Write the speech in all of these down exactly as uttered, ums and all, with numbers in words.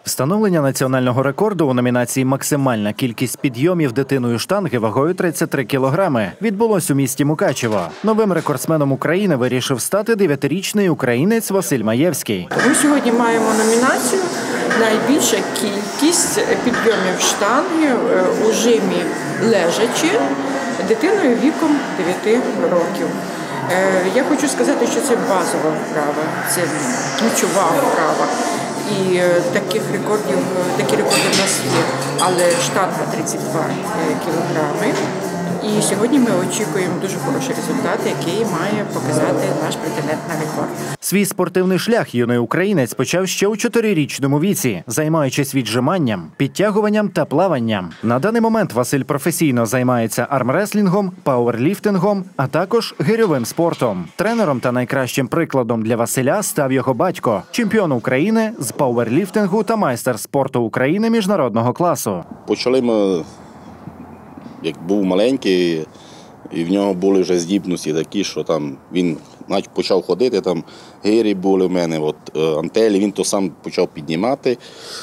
Встановлення національного рекорду у номінації «Максимальна кількість підйомів дитиною штанги» вагою тридцять три кілограми відбулось у місті Мукачево. Новим рекордсменом України вирішив стати дев'ятирічний українець Василь Маєвський. Ми сьогодні маємо номінацію «Найбільша кількість підйомів штанги у жимі лежачи дитиною віком дев'яти років». Я хочу сказати, що це базова вправа, це ключова вправа. І таких рекордів, такі рекорди в нас є, але штанга тридцять два кілограми. І сьогодні ми очікуємо дуже хороший результат, який має показати наш претендент на рекорд. Свій спортивний шлях юний українець почав ще у чотирирічному віці, займаючись віджиманням, підтягуванням та плаванням. На даний момент Василь професійно займається армреслінгом, пауерліфтингом, а також гирьовим спортом. Тренером та найкращим прикладом для Василя став його батько, чемпіон України з пауерліфтингу та майстер спорту України міжнародного класу. Почали ми, як був маленький, і в нього були вже здібності такі, що там він почав ходити, там гирі були в мене, от, антелі, він то сам почав піднімати.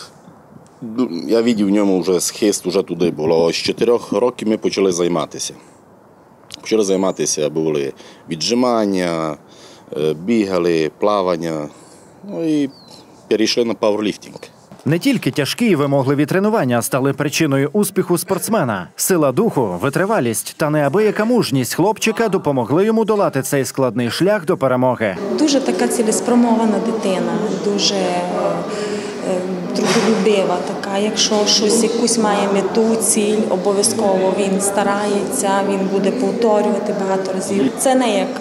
Я бачив в ньому вже схист вже туди було. З чотирьох років ми почали займатися. Почали займатися, були віджимання, бігали, плавання, ну і перейшли на пауерліфтинг. Не тільки тяжкі і вимогливі тренування стали причиною успіху спортсмена. Сила духу, витривалість та неабияка мужність хлопчика допомогли йому долати цей складний шлях до перемоги. Дуже така цілеспрямована дитина, дуже трудолюбива така. Якщо щось, якусь має мету, ціль, обов'язково він старається, він буде повторювати багато разів. Це не як,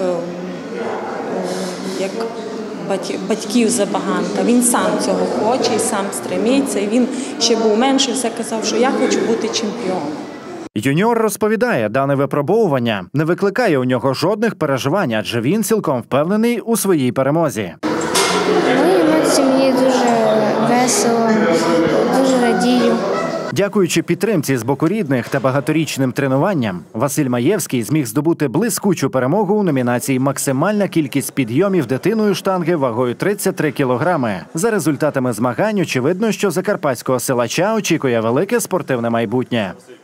як батьків забаганка. Він сам цього хоче і сам стремиться. І він ще був менший, все казав, що я хочу бути чемпіоном. Юніор розповідає, дане випробовування не викликає у нього жодних переживань, адже він цілком впевнений у своїй перемозі. Мої емоції, мені дуже весело, дуже радію. Дякуючи підтримці з боку рідних та багаторічним тренуванням, Василь Маєвський зміг здобути блискучу перемогу у номінації «Максимальна кількість підйомів дитиною штанги» вагою тридцять три кілограми. За результатами змагань очевидно, що закарпатського силача очікує велике спортивне майбутнє.